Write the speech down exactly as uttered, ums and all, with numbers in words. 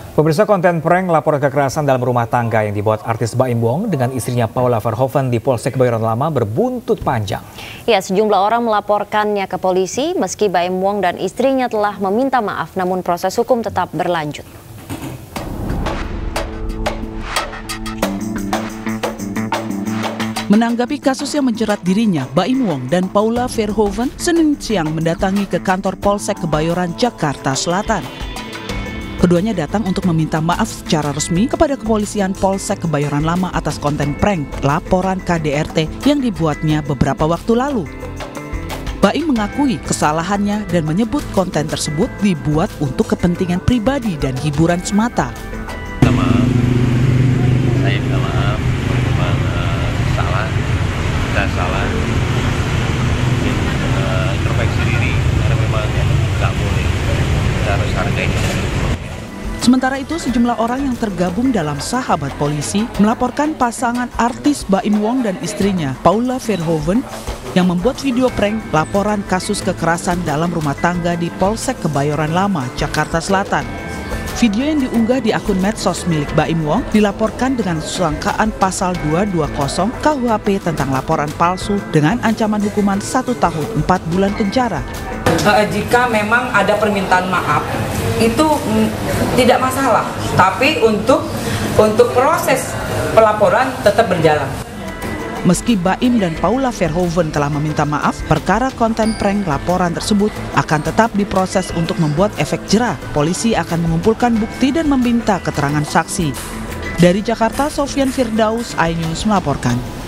Pemirsa, konten prank laporan kekerasan dalam rumah tangga yang dibuat artis Baim Wong dengan istrinya Paula Verhoeven di Polsek Kebayoran Lama berbuntut panjang. Ya, sejumlah orang melaporkannya ke polisi meski Baim Wong dan istrinya telah meminta maaf, namun proses hukum tetap berlanjut. Menanggapi kasus yang menjerat dirinya, Baim Wong dan Paula Verhoeven Senin siang mendatangi ke kantor Polsek Kebayoran, Jakarta Selatan. Keduanya datang untuk meminta maaf secara resmi kepada kepolisian Polsek Kebayoran Lama atas konten prank laporan K D R T yang dibuatnya beberapa waktu lalu. Baim mengakui kesalahannya dan menyebut konten tersebut dibuat untuk kepentingan pribadi dan hiburan semata. Minta maaf, saya minta maaf, teman-teman uh, salah, kita salah, mungkin uh, introspeksi diri karena memang nggak boleh, kita harus hargai. Sementara itu, sejumlah orang yang tergabung dalam Sahabat Polisi melaporkan pasangan artis Baim Wong dan istrinya Paula Verhoeven yang membuat video prank laporan kasus kekerasan dalam rumah tangga di Polsek Kebayoran Lama, Jakarta Selatan. Video yang diunggah di akun medsos milik Baim Wong dilaporkan dengan sangkaan pasal dua ratus dua puluh K U H P tentang laporan palsu dengan ancaman hukuman satu tahun empat bulan penjara. Jika memang ada permintaan maaf, itu mm, tidak masalah, tapi untuk untuk proses pelaporan tetap berjalan. Meski Baim dan Paula Verhoeven telah meminta maaf, perkara konten prank laporan tersebut akan tetap diproses untuk membuat efek jera. Polisi akan mengumpulkan bukti dan meminta keterangan saksi. Dari Jakarta, Sofyan Firdaus, iNews melaporkan.